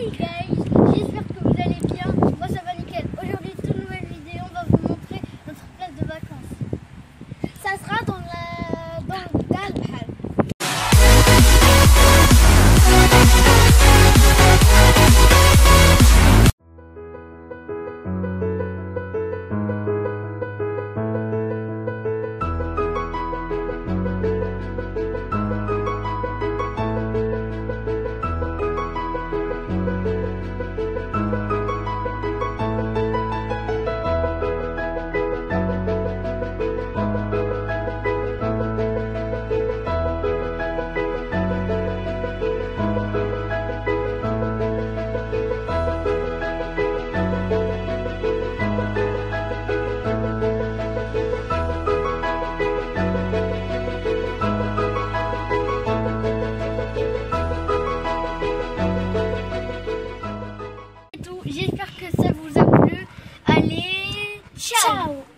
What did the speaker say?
Hey guys, j'espère que vous allez bien. Moi ça va nickel. Aujourd'hui, toute nouvelle vidéo, on va vous montrer notre place de vacances. Ça sera dans le Dalbhal. J'espère que ça vous a plu. Allez, ciao!